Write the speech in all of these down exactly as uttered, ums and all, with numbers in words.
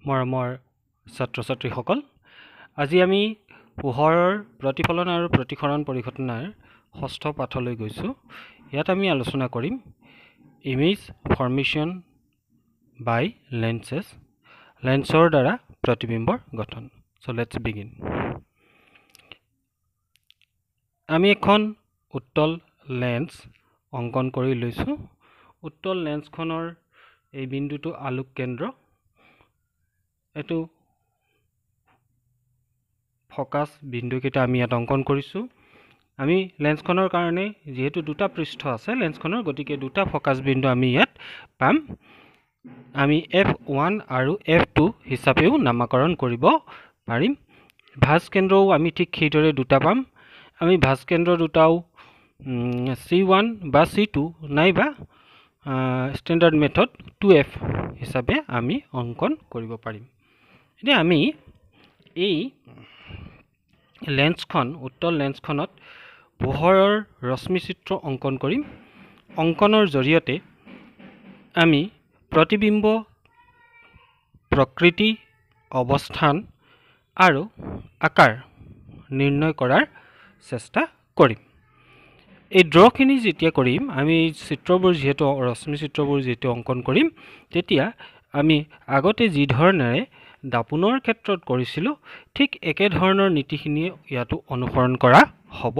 মৰমৰ ছাত্ৰ ছাত্ৰীসকল, আজি আমি পোহৰৰ প্ৰতিফলন আৰু প্ৰতিসৰণ পৰিঘটনাৰ ষষ্ঠ পাঠলৈ গৈছোঁ। ইয়াত আমি আলোচনা কৰিম ইমেজ ফৰ্মেশ্যন বাই লেন্সেছ, লেন্সৰ দ্বাৰা প্ৰতিবিম্বৰ গঠন। So let's begin. আমি এখন উত্তল লেন্স অংকন কৰি লৈছোঁ। উত্তল লেন্সখনৰ এই বিন্দুটো আলোক কেন্দ্ৰ, এটো ফকাস বিন্দুকেইটা আমি ইয়াত অংকন কৰিছোঁ। আমি লেন্সখনৰ কাৰণে যেহেতু দুটা পৃষ্ঠ আছে লেন্সখনৰ, গতিকে দুটা ফকাস বিন্দু আমি ইয়াত পাম। আমি এফ ওৱান আৰু এফ টু হিচাপেও নামকৰণ কৰিব পাৰিম। ভাঁজ কেন্দ্ৰও আমি ঠিক সেইদৰে দুটা পাম। আমি ভাঁজ কেন্দ্ৰ দুটাও চি ওৱান বা চি টু নাইবা ষ্টেণ্ডাৰ্ড মেথড টু এফ হিচাপে আমি অংকন কৰিব পাৰিম। এতিয়া আমি এই লেন্সখন উত্তল লেন্সখনত পোহৰৰ ৰশ্মি চিত্ৰ অংকন কৰিম। অংকনৰ জৰিয়তে আমি প্ৰতিবিম্ব প্ৰকৃতি, অৱস্থান আৰু আকাৰ নিৰ্ণয় কৰাৰ চেষ্টা কৰিম। এই ড্ৰখিনি যেতিয়া কৰিম, আমি চিত্ৰবোৰ যিহেতু ৰশ্মি চিত্ৰবোৰ যেতিয়া অংকন কৰিম, তেতিয়া আমি আগতে যি ধৰণেৰে দাপোনৰ ক্ষেত্ৰত কৰিছিলোঁ ঠিক একেধৰণৰ নীতিখিনি ইয়াতো অনুসৰণ কৰা হ'ব।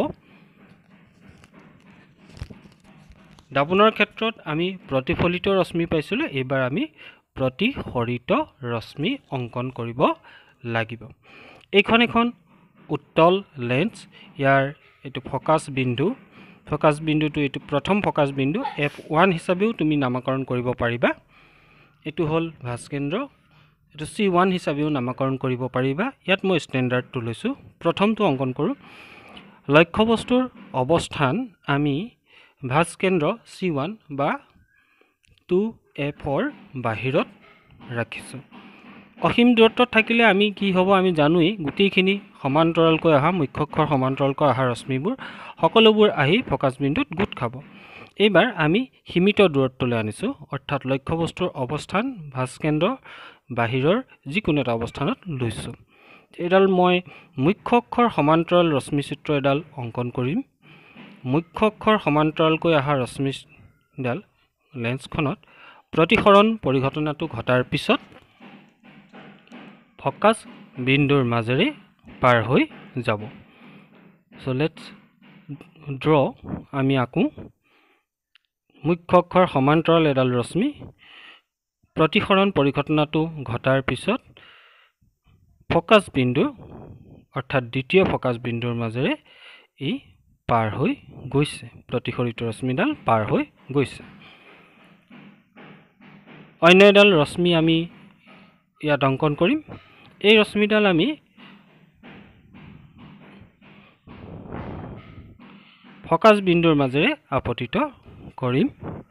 দাপোনৰ ক্ষেত্ৰত আমি প্ৰতিফলিত ৰশ্মি পাইছিলোঁ, এইবাৰ আমি প্ৰতিসৰিত ৰশ্মি অংকন কৰিব লাগিব। এইখন এখন উত্তল লেন্স, ইয়াৰ এইটো ফকাস বিন্দু, ফকাস বিন্দুটো এইটো প্ৰথম ফকাস বিন্দু এফ ওৱান হিচাপেও তুমি নামকৰণ কৰিব পাৰিবা। এইটো হ'ল ভাঁজ কেন্দ্ৰ, এইটো চি ওৱান হিচাপেও নামকৰণ কৰিব পাৰিবা। ইয়াত মই ষ্টেণ্ডাৰ্ডটো লৈছোঁ। প্ৰথমটো অংকন কৰোঁ। লক্ষ্যবস্তুৰ অৱস্থান আমি ভাঁজ কেন্দ্ৰ চি ওৱান বা টু এফৰ বাহিৰত ৰাখিছোঁ। অসীম দূৰত্বত থাকিলে আমি কি হ'ব আমি জানোৱেই, গোটেইখিনি সমান্তৰালকৈ অহা মুখ্য অক্ষৰ সমান্তৰালকৈ অহা ৰশ্মিবোৰ সকলোবোৰ আহি ফকাস বিন্দুত গোট খাব। এইবাৰ আমি সীমিত দূৰত্বলৈ আনিছোঁ, অৰ্থাৎ লক্ষ্যবস্তুৰ অৱস্থান ভাঁজ কেন্দ্ৰ বাহিৰৰ যিকোনো এটা অৱস্থানত লৈছোঁ। এডাল মই মুখ্য অক্ষৰ সমান্তৰাল ৰশ্মি চিত্ৰ এডাল অংকন কৰিম। মুখ্য অক্ষৰ সমান্তৰালকৈ অহা ৰশ্মিডাল লেন্সখনত প্ৰতিসৰণ পৰিঘটনাটো ঘটাৰ পিছত ফকাস বিন্দুৰ মাজেৰে পাৰ হৈ যাব। So let's draw. আমি আকোঁ মুখ্য অক্ষৰ সমান্তৰাল এডাল ৰশ্মি, প্ৰতিসৰণ পৰিঘটনাটো ঘটাৰ পিছত ফকাস বিন্দু অৰ্থাৎ দ্বিতীয় ফকাস বিন্দুৰ মাজেৰে ই পাৰ হৈ গৈছে, প্ৰতিসৰিত ৰশ্মিডাল পাৰ হৈ গৈছে। অন্য এডাল ৰশ্মি আমি ইয়াত অংকন কৰিম। এই ৰশ্মিডাল আমি ফকাস বিন্দুৰ মাজেৰে আপতিত কৰিম।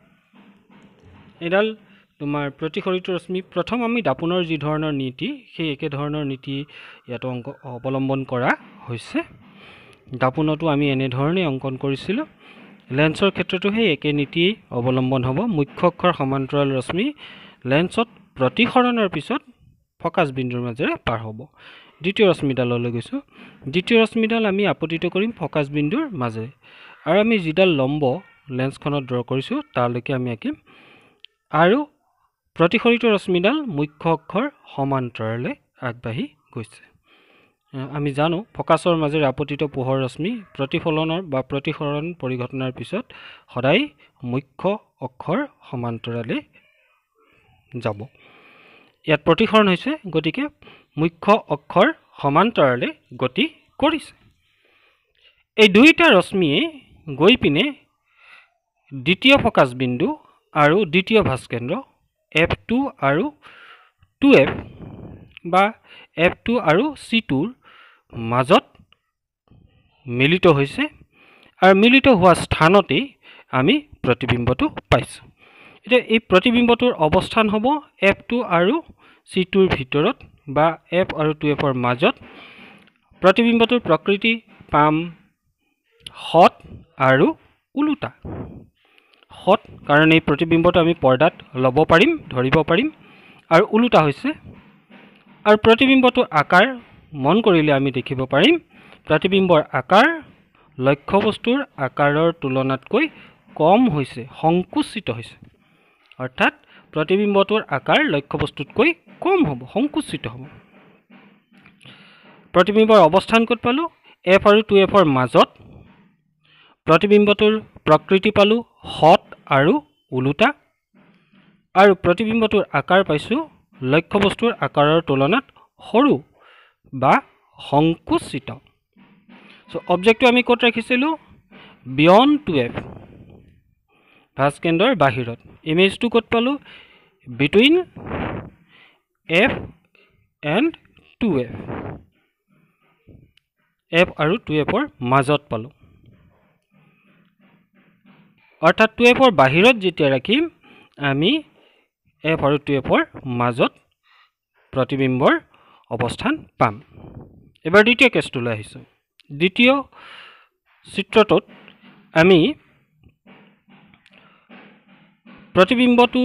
এডাল তোমাৰ প্ৰতিসৰিত ৰশ্মি, প্ৰথম আমি দাপোনৰ যি ধৰণৰ নীতি সেই একে ধৰণৰ নীতি ইয়াত অংক অৱলম্বন কৰা হৈছে। দাপোনতো আমি এনেধৰণে অংকন কৰিছিলোঁ। লেন্সৰ ক্ষেত্ৰতো সেই একে নীতি অৱলম্বন হ'ব। মুখ্য অক্ষৰ সমান্তৰাল ৰশ্মি লেন্সত প্ৰতিসৰণৰ পিছত ফকাস বিন্দুৰ মাজেৰে পাৰ হ'ব। দ্বিতীয় ৰশ্মিডাললৈ গৈছোঁ। দ্বিতীয় ৰশ্মিডাল আমি আপতিত কৰিম ফকাস বিন্দুৰ মাজেৰে, আৰু আমি যিডাল লম্ব লেন্সখনত ড্ৰ কৰিছোঁ তালৈকে আমি আঁকিম। আৰু প্ৰতিসৰিত ৰশ্মিডাল মুখ্য অক্ষৰ সমান্তৰালে আগবাঢ়ি গৈছে। আমি জানো ফকাসৰ মাজেৰে আপতিত পোহৰ ৰশ্মি প্ৰতিফলনৰ বা প্ৰতিসৰণ পৰিঘটনাৰ পিছত সদায় মুখ্য অক্ষৰ সমান্তৰালে যাব। ইয়াত প্ৰতিসৰণ হৈছে, গতিকে মুখ্য অক্ষৰ সমান্তৰালে গতি কৰিছে। এই দুইটা ৰশ্মিয়ে গৈ পিনে দ্বিতীয় ফকাস বিন্দু আৰু দ্বিতীয় ভাঁজ কেন্দ্ৰ এফ টু আৰু টু এফ বা এফ টু আৰু চি টুৰ মাজত মিলিত হৈছে, আৰু মিলিত হোৱা স্থানতেই আমি প্ৰতিবিম্বটো পাইছোঁ। এতিয়া এই প্ৰতিবিম্বটোৰ অৱস্থান হ'ব এফ টু আৰু চি টুৰ ভিতৰত বা এফ আৰু টু এফৰ মাজত। প্ৰতিবিম্বটোৰ প্ৰকৃতি পাম হট আৰু উলুটা। হট কাৰণ এই প্ৰতিবিম্বটো আমি পৰ্দাত ল'ব পাৰিম, ধৰিব পাৰিম, আৰু উলুটা হৈছে আৰু প্ৰতিবিম্বটোৰ আকাৰ মন কৰিলে আমি দেখিব পাৰিম প্ৰতিবিম্বৰ আকাৰ লক্ষ্যবস্তুৰ আকাৰৰ তুলনাতকৈ কম হৈছে সংকুচিত হৈছে অৰ্থাৎ প্ৰতিবিম্বটোৰ আকাৰ লক্ষ্যবস্তুতকৈ কম হ'ব সংকুচিত হ'ব প্ৰতিবিম্বৰ অৱস্থান ক'ত পালো f আৰু টু f ৰ মাজত প্ৰতিবিম্বটোৰ প্ৰকৃতি পালো হট আৰু উলুটা আৰু প্ৰতিবিম্বটোৰ আকাৰ পাইছো লক্ষ্যবস্তুৰ আকাৰৰ তুলনাত সৰু বা সংকুচিত সো অবজেক্টটো আমি ক'ত ৰাখিছিলো বিয়ন্ড টু f ভাঁজ কেন্দ্ৰৰ বাহিৰত ইমেজটো ক'ত পালো between f and two f f আৰু টু f ৰ মাজত পালো অৰ্থাৎ টু f ৰ বাহিৰত যেতিয়া ৰাখিম আমি f আৰু টু f ৰ মাজত প্ৰতিবিম্বৰ অৱস্থান পাম এবাৰ দ্বিতীয় কেছটোলৈ আহিছো দ্বিতীয় চিত্ৰটোত আমি প্ৰতিবিম্বটো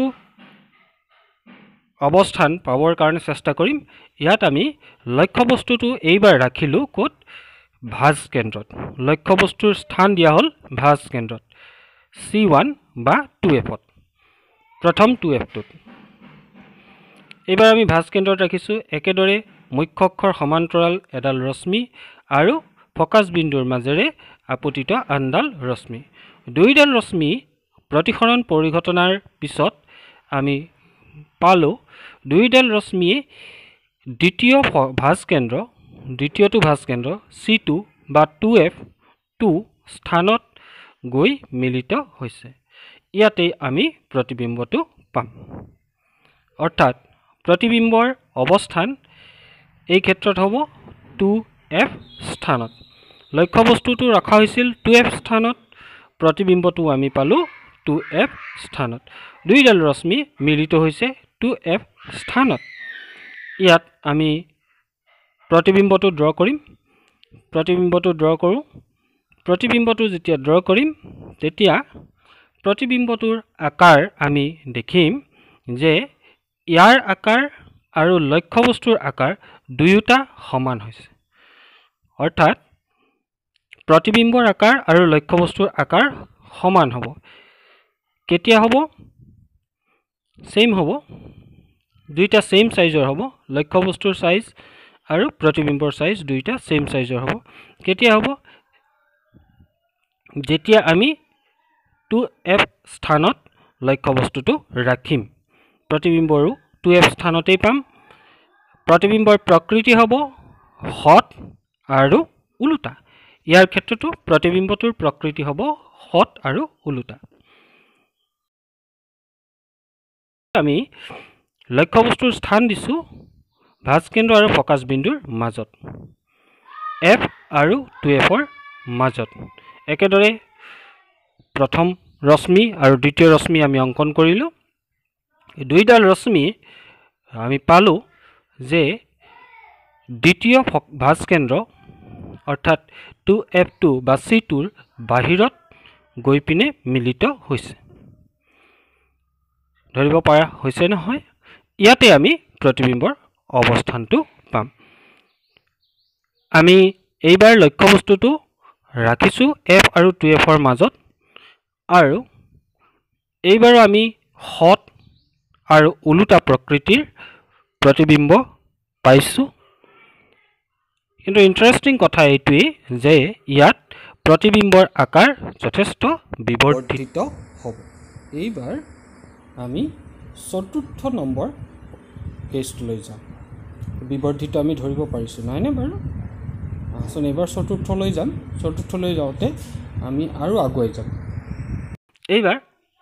অৱস্থান পাবৰ কাৰণে চেষ্টা কৰিম ইয়াত আমি লক্ষ্যবস্তুটো এইবাৰ ৰাখিলো ক'ত ভাঁজ কেন্দ্ৰত লক্ষ্যবস্তুৰ স্থান দিয়া হ'ল ভাঁজ কেন্দ্ৰত চি ওৱান বা টু f ত প্ৰথম টু f টোত এইবাৰ আমি ভাঁজ কেন্দ্ৰত ৰাখিছো একেদৰে মুখ্য অক্ষৰ সমান্তৰাল এডাল ৰশ্মি আৰু ফকাস বিন্দুৰ মাজেৰে আপতিত আনডাল ৰশ্মি দুইডাল ৰশ্মি প্ৰতিসৰণ পৰিঘটনাৰ পিছত আমি পালো দুইডাল ৰশ্মিয়ে দ্বিতীয় ভাঁজ কেন্দ্ৰ দ্বিতীয়টো ভাঁজ কেন্দ্ৰ চি টু বা টু f টু স্থানত গৈ মিলিত হৈছে ইয়াতে আমি প্ৰতিবিম্বটো পাম অৰ্থাৎ প্ৰতিবিম্বৰ অৱস্থান এই ক্ষেত্ৰত হ'ব টু f স্থানত লক্ষ্যবস্তুটো ৰখা হৈছিল টু f স্থানত প্ৰতিবিম্বটো আমি পালো টু f স্থানত দুইডাল ৰশ্মি মিলিত হৈছে টু f স্থানত ইয়াত আমি প্ৰতিবিম্বটো ড্ৰ কৰিম প্ৰতিবিম্বটো ড্ৰ কৰো প্ৰতিবিম্বটো যেতিয়া ড্ৰ কৰিম তেতিয়া প্ৰতিবিম্বটোৰ আকাৰ আমি দেখিম যে ইয়াৰ আকাৰ আৰু লক্ষ্যবস্তুৰ আকাৰ দুয়োটা সমান হৈছে অৰ্থাৎ প্ৰতিবিম্বৰ আকাৰ আৰু লক্ষ্যবস্তুৰ আকাৰ সমান হ'ব কেতিয়া হ'ব সেম হ'ব দুইটা সেম সাইজৰ হ'ব লক্ষ্যবস্তুৰ সাইজ আৰু প্ৰতিবিম্বৰ সাইজ দুইটা সেম সাইজৰ হ'ব কেতিয়া হ'ব যেতিয়া আমি টু f স্থানত লক্ষ্যবস্তুটো ৰাখিম প্ৰতিবিম্বৰো টু f স্থানতেই পাম প্ৰতিবিম্বৰ প্ৰকৃতি হ'ব হট আৰু উলুটা ইয়াৰ ক্ষেত্ৰতো প্ৰতিবিম্বটোৰ প্ৰকৃতি হ'ব হট আৰু উলুটা আমি লক্ষ্যবস্তুৰ স্থান দিছো ভাঁজ কেন্দ্ৰ আৰু ফকাস বিন্দুৰ মাজত f আৰু টু f ৰ মাজত একেদৰে প্ৰথম ৰশ্মি আৰু দ্বিতীয় ৰশ্মি আমি অঙ্কন কৰিলো দুইডাল ৰশ্মি আমি পালো যে দ্বিতীয় ভাঁজ কেন্দ্ৰ অৰ্থাৎ টু f টু বা চি টু ৰ বাহিৰত গৈ পিনে মিলিত হৈছে ধৰিব পৰা হৈছে নহয় ইয়াতে আমি প্ৰতিবিম্বৰ অৱস্থানটো পাম আমি এইবাৰ লক্ষ্যবস্তুটো ৰাখিছো f আৰু টু f ৰ মাজত আৰু এইবাৰ আমি হট আৰু উলুটা প্ৰকৃতিৰ প্ৰতিবিম্ব পাইছো কিন্তু ইন্টাৰেস্টিং কথা এইটোই যে ইয়াত প্ৰতিবিম্বৰ আকাৰ যথেষ্ট বিবৰ্ধিত হ'ব এইবাৰ আমি চতুৰ্থ নম্বৰ কেছটোলৈ যাম বিবৰ্ধিত আমি ধৰিব পাৰিছো নাইনে বাৰু আসলে এবাৰ চতুৰ্থলৈ যাম চতুৰ্থলৈ যাওঁতে আমি আৰু আগুৱাই যাম এইবাৰ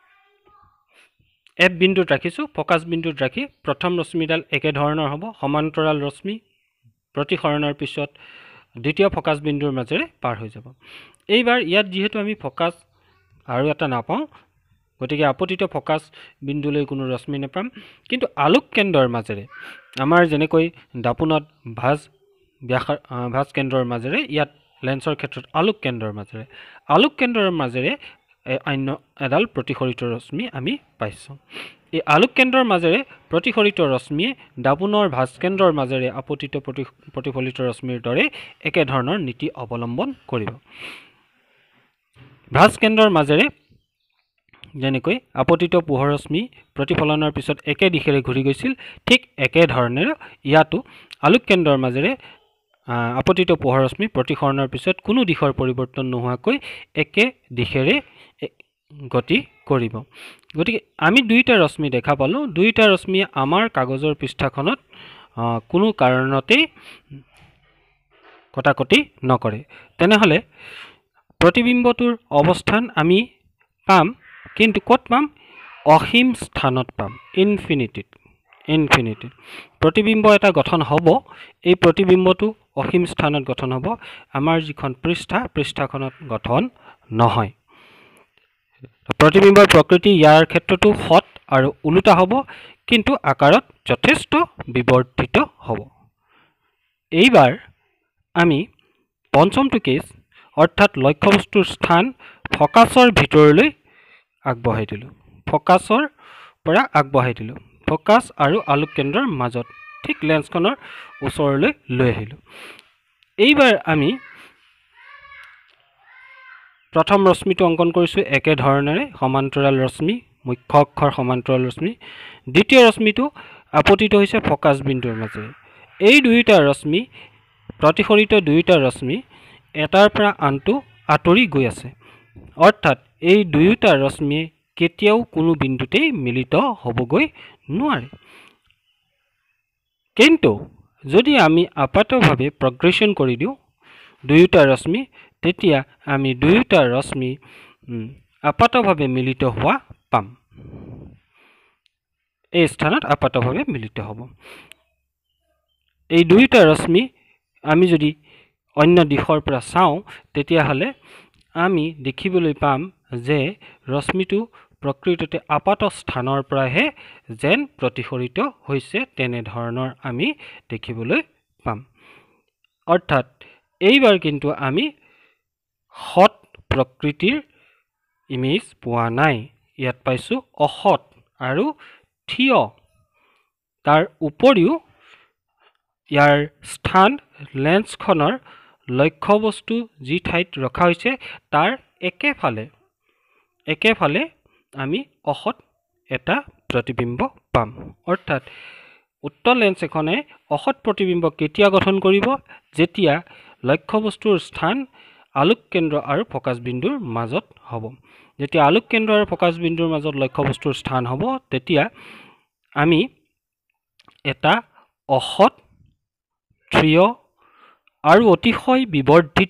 f বিন্দুত ৰাখিছো ফকাস বিন্দুত ৰাখি প্ৰথম ৰশ্মিডাল একে ধৰণৰ হ'ব সমান্তৰাল ৰশ্মি প্ৰতিসৰণৰ পিছত দ্বিতীয় ফকাস বিন্দুৰ মাজেৰে পাৰ হৈ যাব এইবাৰ ইয়াত যেহেতু আমি ফকাস আৰু এটা নাপাওঁ গতিকে আপতিত ফকাস বিন্দুলৈ কোনো ৰশ্মি নাপাম কিন্তু আলোক কেন্দ্ৰৰ মাজেৰে আমাৰ যেনেকৈ দাপুনত ভাঁজ ব্যাসাৰ ভাঁজ কেন্দ্ৰৰ মাজেৰে ইয়াত লেন্সৰ ক্ষেত্ৰত আলোক কেন্দ্ৰৰ মাজেৰে আলোক কেন্দ্ৰৰ মাজেৰে অন্য এডাল প্ৰতিফলিত ৰশ্মি আমি পাইছোঁ এই আলোক কেন্দ্ৰৰ মাজেৰে প্ৰতিফলিত ৰশ্মিয়ে দাপোনৰ ভাঁজ কেন্দ্ৰৰ মাজেৰে আপতিত প্ৰতিফলিত ৰশ্মিৰ দৰে একে ধৰণৰ নীতি অৱলম্বন কৰিব ভাঁজ কেন্দ্ৰৰ মাজেৰে যেনেকৈ আপতিত পোহৰ ৰশ্মি প্ৰতিফলনৰ পিছত একে দিশেৰে ঘূৰি গৈছিল ঠিক একে ধৰণেৰে ইয়াতো আলোক কেন্দ্ৰৰ মাজেৰে আপতিত পোহৰ ৰশ্মি প্ৰতিসৰণৰ পিছত কোনো দিশৰ পৰিৱৰ্তন নোহোৱাকৈ একে দিশেৰে গতি কৰিব গতিকে আমি দুইটা ৰশ্মি দেখা পালো দুইটা ৰশ্মিয়ে আমাৰ কাগজৰ পৃষ্ঠাখনত কোনো কাৰণতে কটাকটি নকৰে তেনেহলে প্ৰতিবিম্বটোৰ অৱস্থান আমি পাম কিন্তু কত পাম অসীম স্থানত পাম ইনফিনিটিত ইনফিনিটিত প্ৰতিবিম্ব এটা গঠন হ'ব এই প্ৰতিবিম্বটো অসীম স্থানত গঠন হ'ব আমাৰ যিখন পৃষ্ঠা পৃষ্ঠাখনত গঠন নহয় প্ৰতিবিম্বৰ প্ৰকৃতি ইয়াৰ ক্ষেত্ৰতো হট আৰু উলুটা হ'ব কিন্তু আকাৰত যথেষ্ট বিবৰ্ধিত হ'ব এইবাৰ আমি পঞ্চমটো কেছ অৰ্থাৎ লক্ষ্যবস্তুৰ স্থান ফকাছৰ ভিতৰলৈ আগবঢ়াই দিলোঁ ফকাছৰ পৰা আগবঢ়াই দিলোঁ ফকাছ আৰু আলোক কেন্দ্ৰৰ মাজত ঠিক লেন্সখনৰ ওচৰলৈ লৈ আহিলোঁ এইবাৰ আমি প্ৰথম ৰশ্মিটো অংকন কৰিছোঁ একে ধৰণেৰে সমান্তৰাল ৰশ্মি মুখ্য অক্ষৰ সমান্তৰাল ৰশ্মি দ্বিতীয় ৰশ্মিটো আপতিত হৈছে ফকাছ বিন্দুৰ মাজেৰে এই দুইটা ৰশ্মি প্ৰতিফলিত দুইটা ৰশ্মি এটাৰ পৰা আনটো আঁতৰি গৈ আছে অৰ্থাৎ এই দুয়োটা ৰশ্মিয়ে কেতিয়াও কোনো বিন্দুতেই মিলিত হ'বগৈ নোৱাৰে কিন্তু যদি আমি আপাতভাৱে প্ৰগ্ৰেশ্যন কৰি দিওঁ দুয়োটা ৰশ্মি তেতিয়া আমি দুয়োটা ৰশ্মি আপাতভাৱে মিলিত হোৱা পাম এই স্থানত আপাতভাৱে মিলিত হ'ব এই দুয়োটা ৰশ্মি আমি যদি অন্য দিশৰ পৰা চাওঁ তেতিয়াহ'লে আমি দেখিবলৈ পাম যে ৰশ্মিটো প্ৰকৃততে আপাত স্থানৰ পৰাহে যেন প্ৰতিফলিত হৈছে তেনে ধৰণৰ আমি দেখিবলৈ পাম অৰ্থাৎ এইবাৰ কিন্তু আমি হট প্ৰকৃতিৰ ইমেজ পোৱা নাই ইয়াত পাইছোঁ অহট আৰু থিয় তাৰ উপৰিও ইয়াৰ স্থান লেন্সখনৰ লক্ষ্যবস্তু যি ঠাইত ৰখা হৈছে তাৰ একেফালে একেফালে আমি অহট এটা প্ৰতিবিম্ব পাম অৰ্থাৎ উত্তল লেন্স এখনে অহট প্ৰতিবিম্ব কেতিয়া গঠন কৰিব যেতিয়া লক্ষ্যবস্তুৰ স্থান আলোক কেন্দ্ৰ আৰু ফকাছ বিন্দুৰ মাজত হ'ব যেতিয়া আলোক কেন্দ্ৰ আৰু ফকাছ বিন্দুৰ মাজত লক্ষ্যবস্তুৰ স্থান হ'ব তেতিয়া আমি এটা অহট থিয় আৰু অতিশয় বিবৰ্ধিত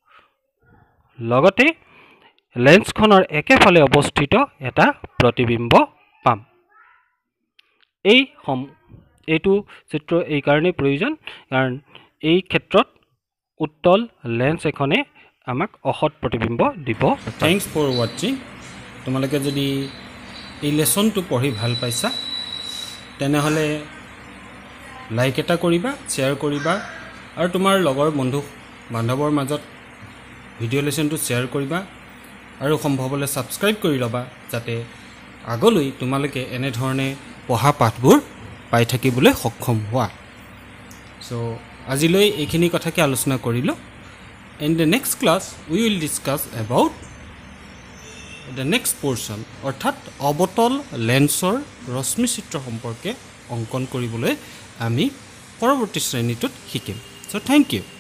লগতে লেন্সখনৰ একেফালে অৱস্থিত এটা প্ৰতিবিম্ব পাম এই সম এইটো চিত্ৰ এই কাৰণে প্ৰয়োজন কাৰণ এই ক্ষেত্ৰত উত্তল লেন্স এখনে আমাক অহট প্ৰতিবিম্ব দিব থ্যাঙ্কস ফৰ ওয়াচিং তোমালোকে যদি এই লেসনটো পঢ়ি ভাল পাইছা তেনেহলে লাইক এটা কৰিবা শ্বেয়াৰ কৰিবা আৰু তোমাৰ লগৰ বন্ধু বান্ধৱৰ মাজত ভিডিঅ' লেসনটো শ্বেয়াৰ কৰিবা আৰু সম্ভৱ হ'লে সাবস্ক্ৰাইব কৰি ল'বা যাতে আগলৈ তোমালোকে এনে ধৰণে পঢ়া পাঠবোৰ পাই থাকিবলৈ সক্ষম হোৱা সো আজিলৈ এইখিনি কথাকে আলোচনা কৰিলো in the next class we will discuss about the next portion অৰ্থাৎ অবতল লেন্সৰ ৰশ্মি চিত্ৰ সম্পৰ্কে অংকন কৰিবলৈ আমি পৰৱৰ্তী শ্ৰেণীটোত শিকিম so thank you